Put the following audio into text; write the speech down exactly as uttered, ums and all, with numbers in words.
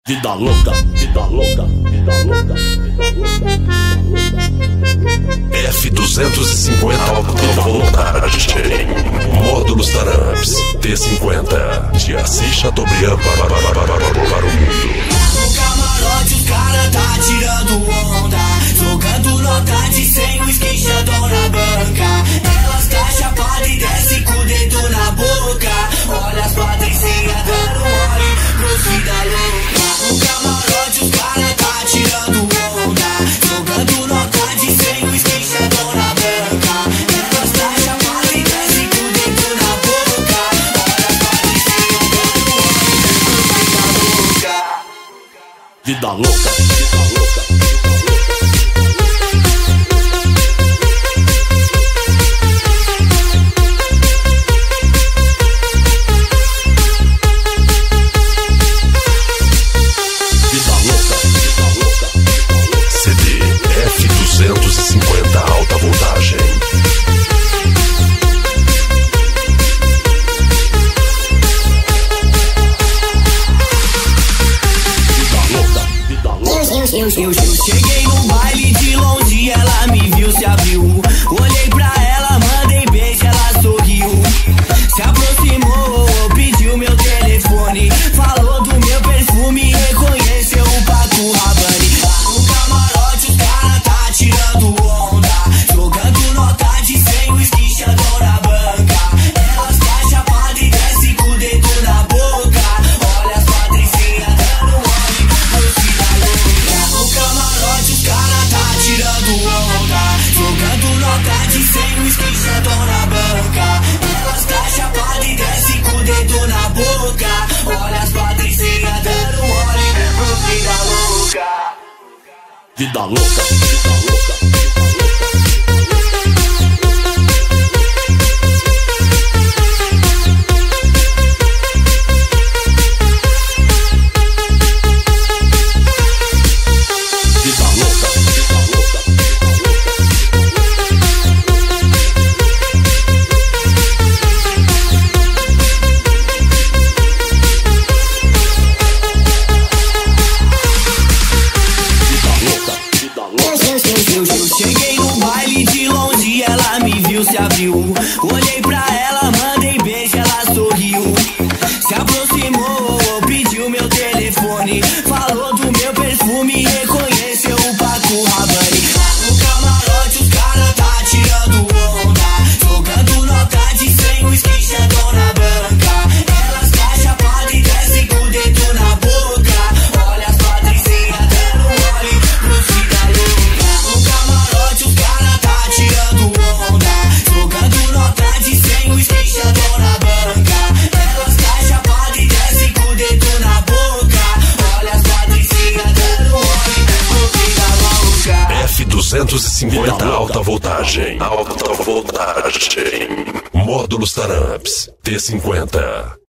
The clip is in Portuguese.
Vida louca, vida louca, vida louca, vida louca. F duzentos e cinquenta alta voltagem. Módulos Taramps T cinquenta de Assis Chateaubriand para, para, para, para, para o mundo. No camarote os cara tá tirando onda, jogando nota de cem, o esquinchadão na banca. Elas tá chapada e desce com o dedo na boca. Olha as patricinhas dando mole pros vida louca. No camarote os cara tá tirando onda, jogando nota de cem, o esquinchadão na banca. Elas tá chapada e desce com o dedo na boca. Olha as patricinhas dando mole pros vida louca. Vida louca, vida louca. C D F duzentos e cinquenta alta voltagem. Eu, eu, eu cheguei no baile de longe, ela me viu, se abriu. Olhei pra ela, mandei beijo, ela sorriu. Se aproximou, pediu meu telefone, falou do meu perfume, reconheceu o Paco Rabanne. No camarote os cara tá tirando onda, jogando nota de cem, o esquinchadão na banca. Elas tá chapada e desce com o dedo na boca. Olha as patricinhas dando mole pro vida louca. No camarote os cara tá tirando onda, jogando nota de cem, o esquinchadão na banca. Elas tá chapada e desce com o dedo na boca. Olha as patricinhas dando mole pro vida louca. Vida louca, vida louca. Cheguei no baile de longe, ela me viu, se abriu. Olhei pra ela, mandei beijo, ela sorriu. Se aproximou, pediu meu telefone, falou do meu perfume, reconheceu o Paco Rabanne. No camarote os cara tá tirando onda, jogando nota de cem, o esquinchadão na banca. Elas tá chapada e desce com o dedo na boca. Olha as patricinhas dando mole pros vida louca. No camarote os cara tá tirando onda, jogando nota de cem, o esquinchadão na banca. Elas tá chapada e desce com o dedo na boca. Olha as patricinhas dando mole pro vida louca. F duzentos e cinquenta alta voltagem. Alta voltagem. Módulos Taramps T cinquenta.